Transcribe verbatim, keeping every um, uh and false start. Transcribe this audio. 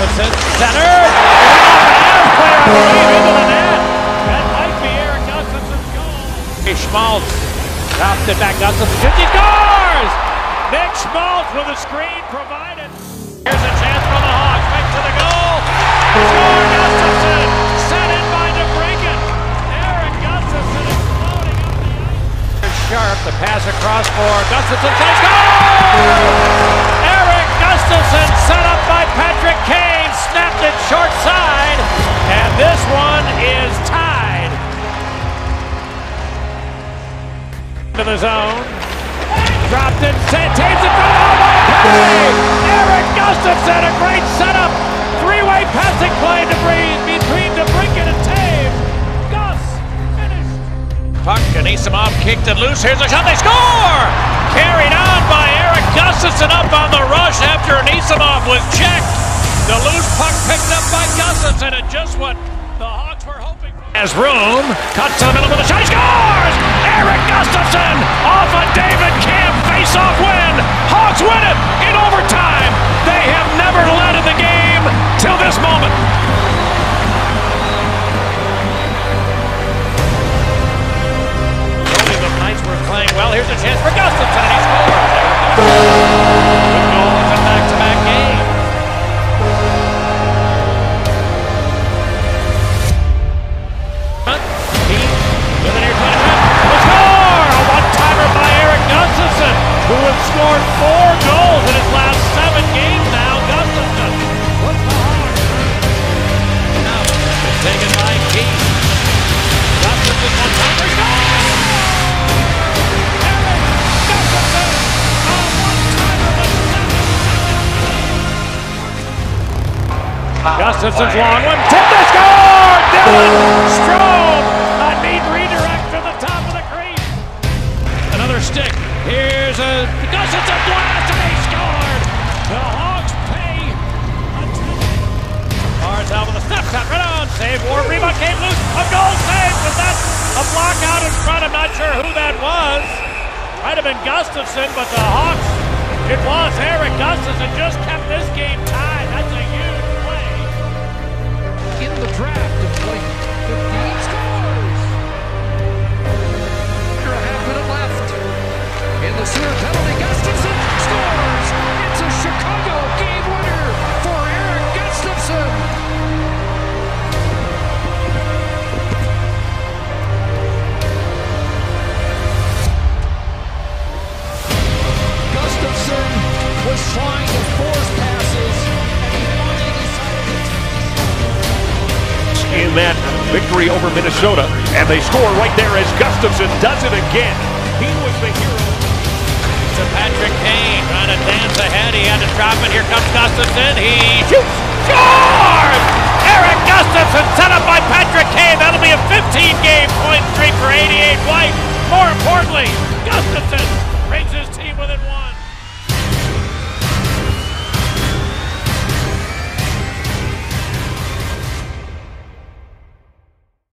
Gustafsson, centered, player, I believe, into the net. That might be Erik Gustafsson's goal. Schmaltz drops it back. Gustafsson, he scores! Nick Schmaltz with a screen provided. Here's a chance for the Hawks, right to the goal. Score, Gustafsson, set in by DeBrincat. Erik Gustafsson exploding up the ice. Here's Sharp, the pass across for Gustafsson, can he score? Erik Gustafsson set up by Patrick Kane, snapped it short side, and this one is tied. To the zone, dropped it, Taves it from Hallway. Erik Gustafsson, a great setup, three-way passing play to between DeBrincat and Taves. Gus finished. Puck, Anisimov kicked it loose. Here's a shot. They score! Carried on by Erik Gustafsson up on the rush after Anisimov was checked. The loose puck picked up by Gustafsson, and just what the Hawks were hoping for. Has room, cuts to the middle with a shot, he scores! Erik Gustafsson off a David Kampf face-off win! Hawks win it in overtime! They have never led in the game till this moment. Early the Knights were playing well. Here's a chance for Gustafsson, and he scores! Good goals in back-to-back games. Who has scored four goals in his last seven games now, Gustafsson. What's the Hawks? Now, it's taken by Keith. Gustafsson one timer, goal! Erik Gustafsson, a one-timer with seven. Gustafsson's long one, tipped to score! Dylan Strome, a neat redirect to the top of the crease. Another stick. Here's a Gustafsson blast, and he scored! The Hawks pay attention. Barzal with a snap shot, right on, save, Ward, rebound came loose, a goal save, was that a block out in front? I'm not sure who that was. Might have been Gustafsson, but the Hawks, it was Erik Gustafsson, just kept this game tied. That's a huge play. In the draft of twenty fifteen, scores! Under a half minute left. In the sewer penalty, Gustafsson scores! It's a Chicago game winner for Erik Gustafsson! Gustafsson was trying to force passes, and he finally decided to... In that victory over Minnesota, and they score right there as Gustafsson does it again. He was the hero. To Patrick Kane, trying to dance ahead. He had to drop it. Here comes Gustafsson. He shoots.